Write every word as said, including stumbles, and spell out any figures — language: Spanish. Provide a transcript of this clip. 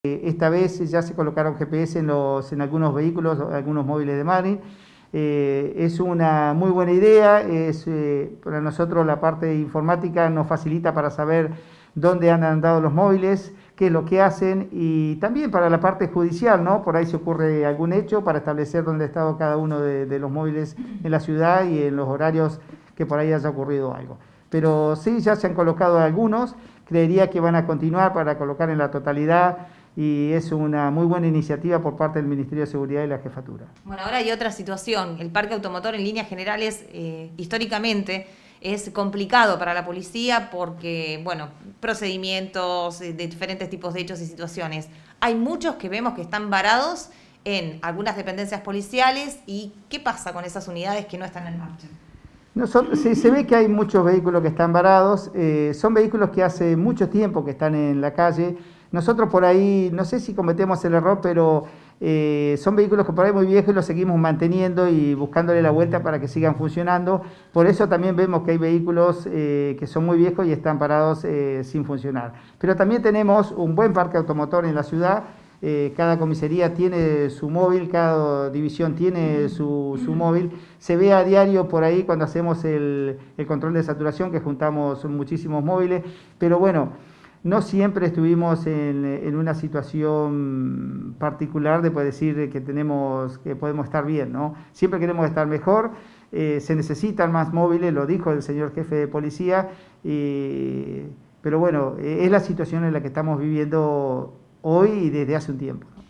Esta vez ya se colocaron G P S en, los, en algunos vehículos, algunos móviles de Marlin. Eh, es una muy buena idea, es, eh, para nosotros la parte informática nos facilita para saber dónde han andado los móviles, qué es lo que hacen, y también para la parte judicial, ¿no? Por ahí se ocurre algún hecho para establecer dónde ha estado cada uno de, de los móviles en la ciudad y en los horarios que por ahí haya ocurrido algo. Pero sí, ya se han colocado algunos, creería que van a continuar para colocar en la totalidad, y es una muy buena iniciativa por parte del Ministerio de Seguridad y la Jefatura. Bueno, ahora hay otra situación. El parque automotor en líneas generales, eh, históricamente, es complicado para la policía porque, bueno, procedimientos de diferentes tipos de hechos y situaciones. Hay muchos que vemos que están varados en algunas dependencias policiales. ¿Y qué pasa con esas unidades que no están en marcha? No, son, se, se ve que hay muchos vehículos que están varados, eh, son vehículos que hace mucho tiempo que están en la calle. Nosotros por ahí, no sé si cometemos el error, pero eh, son vehículos que por ahí muy viejos y los seguimos manteniendo y buscándole la vuelta para que sigan funcionando. Por eso también vemos que hay vehículos eh, que son muy viejos y están parados eh, sin funcionar. Pero también tenemos un buen parque automotor en la ciudad. Eh, cada comisaría tiene su móvil, cada división tiene su, su móvil. Se ve a diario por ahí cuando hacemos el, el control de saturación, que juntamos muchísimos móviles, pero bueno, no siempre estuvimos en, en una situación particular de poder decir que, tenemos, que podemos estar bien, ¿no? Siempre queremos estar mejor, eh, se necesitan más móviles, lo dijo el señor jefe de policía, y, pero bueno, es la situación en la que estamos viviendo hoy y desde hace un tiempo.